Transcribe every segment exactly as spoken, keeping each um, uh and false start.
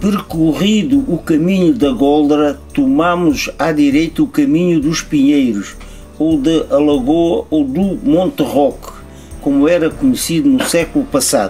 Percorrido o caminho da Góldara, tomamos à direita o caminho dos Pinheiros, ou da Alagoa ou do Monte Roque, como era conhecido no século passado.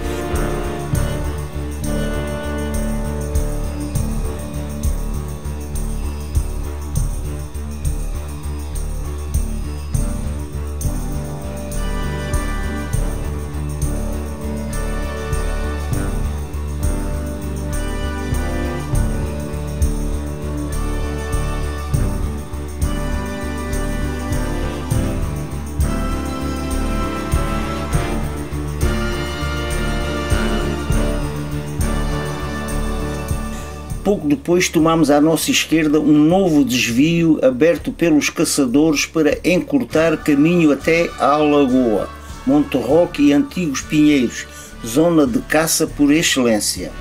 Pouco depois tomamos à nossa esquerda um novo desvio aberto pelos caçadores para encurtar caminho até à Alagoa, Monte Roque e Antigos Pinheiros, zona de caça por excelência.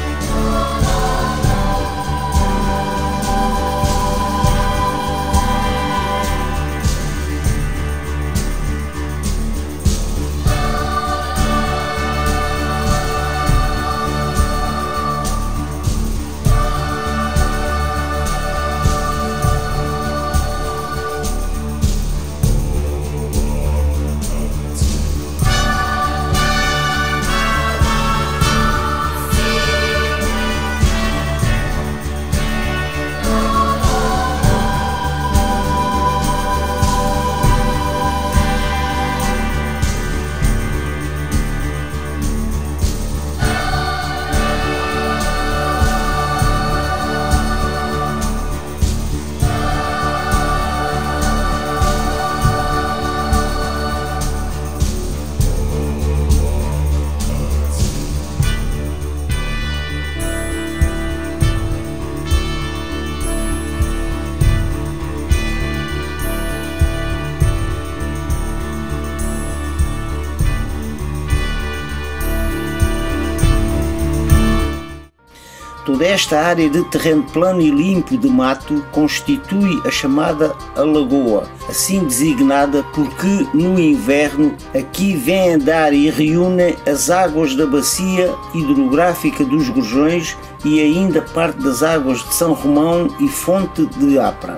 Toda esta área de terreno plano e limpo de mato constitui a chamada Alagoa, assim designada porque no inverno aqui vêm dar e reúnem as águas da bacia hidrográfica dos Gorjões e ainda parte das águas de São Romão e Fonte de Apra.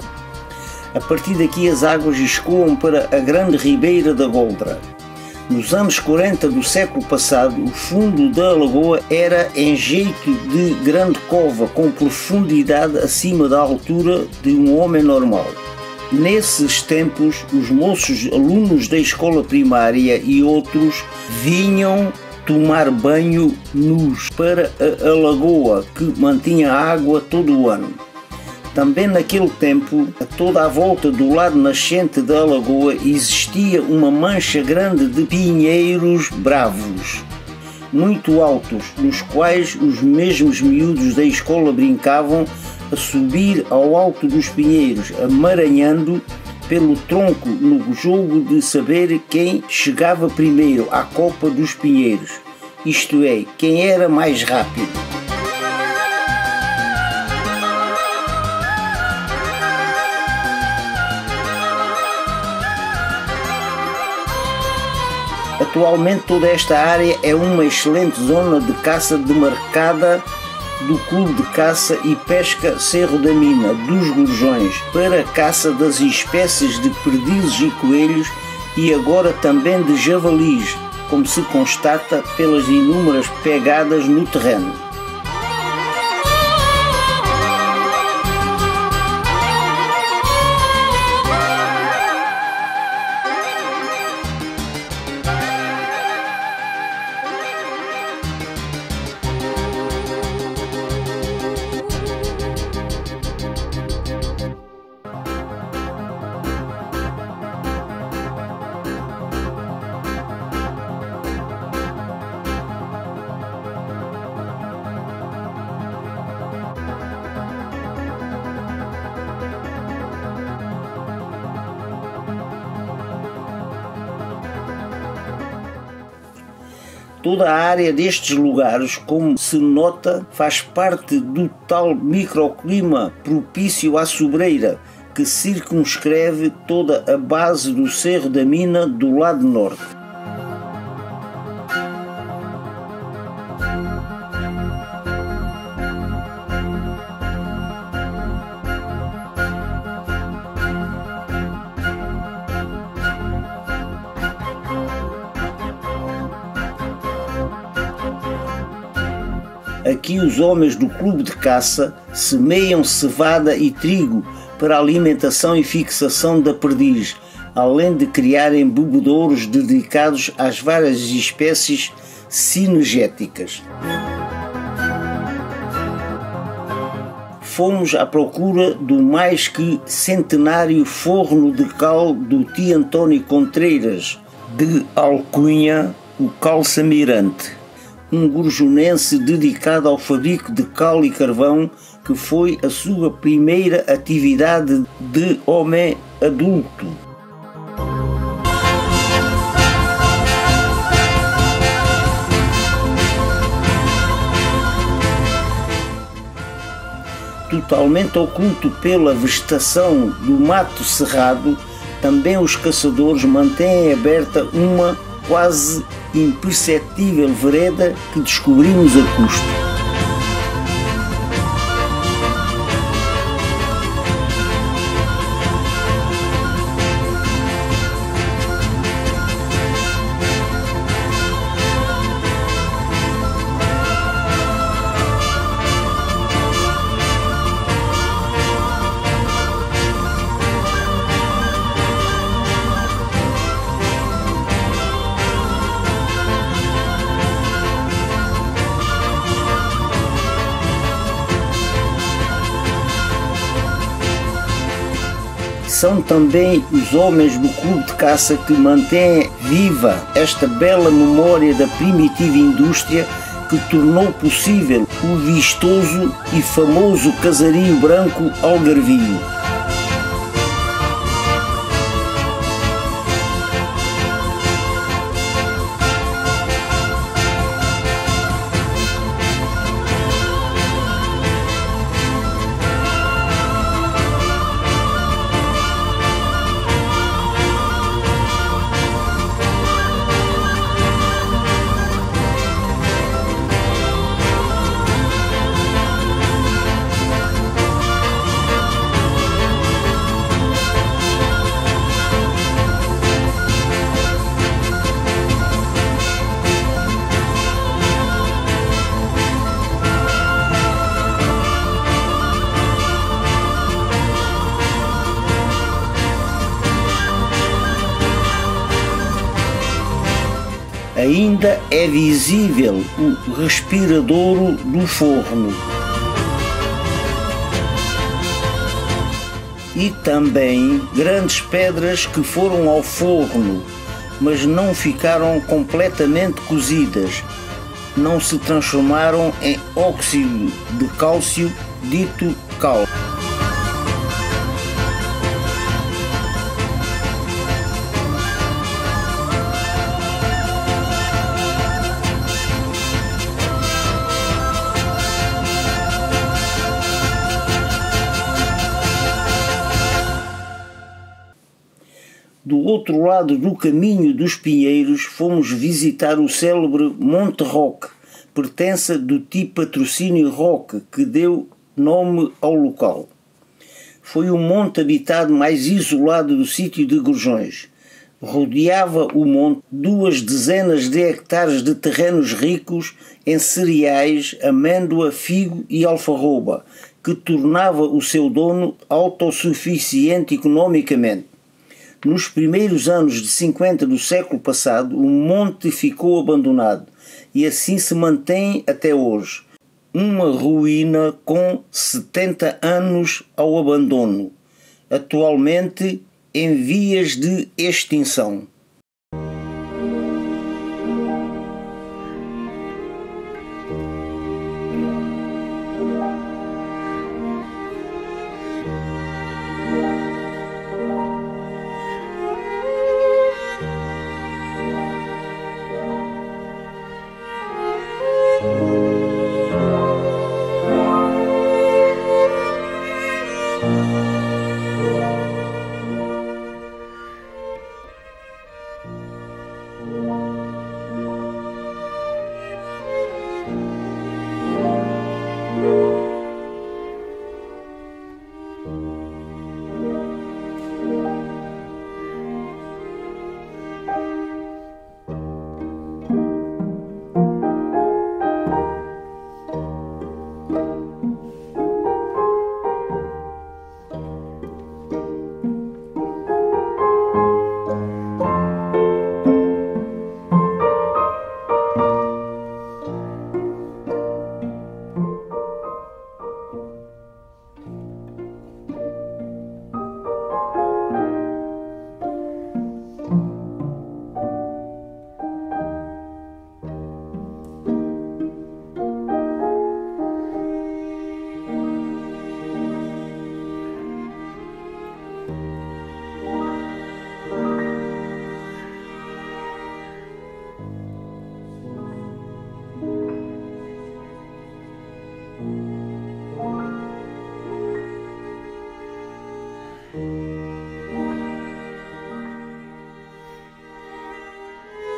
A partir daqui as águas escoam para a grande ribeira da Góldara. Nos anos quarenta do século passado, o fundo da lagoa era em jeito de grande cova, com profundidade acima da altura de um homem normal. Nesses tempos, os moços alunos da escola primária e outros vinham tomar banho nus para a, a lagoa, que mantinha água todo o ano. Também naquele tempo, a toda a volta do lado nascente da lagoa existia uma mancha grande de pinheiros bravos, muito altos, nos quais os mesmos miúdos da escola brincavam a subir ao alto dos pinheiros, amaranhando pelo tronco no jogo de saber quem chegava primeiro à copa dos pinheiros, isto é, quem era mais rápido. Atualmente toda esta área é uma excelente zona de caça demarcada do Clube de Caça e Pesca Cerro da Mina dos Gorjões para a caça das espécies de perdizes e coelhos e agora também de javalis, como se constata pelas inúmeras pegadas no terreno. Toda a área destes lugares, como se nota, faz parte do tal microclima propício à sobreira, que circunscreve toda a base do Cerro da Mina do lado norte. Aqui os homens do clube de caça semeiam cevada e trigo para a alimentação e fixação da perdiz, além de criarem bebedouros dedicados às várias espécies cinegéticas. Fomos à procura do mais que centenário forno de cal do tio António Contreiras, de alcunha o Calçamirante, um gorjonense dedicado ao fabrico de cal e carvão, que foi a sua primeira atividade de homem adulto. Totalmente oculto pela vegetação do mato cerrado, também os caçadores mantêm aberta uma quase imperceptível vereda que descobrimos a custo. São também os homens do clube de caça que mantêm viva esta bela memória da primitiva indústria que tornou possível o vistoso e famoso casario branco algarvio. Ainda é visível o respiradouro do forno e também grandes pedras que foram ao forno, mas não ficaram completamente cozidas, não se transformaram em óxido de cálcio, dito cal. Do outro lado do caminho dos Pinheiros, fomos visitar o célebre Monte Roque, pertença do tipo Patrocínio Roque, que deu nome ao local. Foi o monte habitado mais isolado do sítio de Gorjões. Rodeava o monte duas dezenas de hectares de terrenos ricos em cereais, amêndoa, figo e alfarroba, que tornava o seu dono autossuficiente economicamente. Nos primeiros anos de cinquenta do século passado, o monte ficou abandonado e assim se mantém até hoje. Uma ruína com setenta anos ao abandono, atualmente em vias de extinção.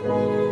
Música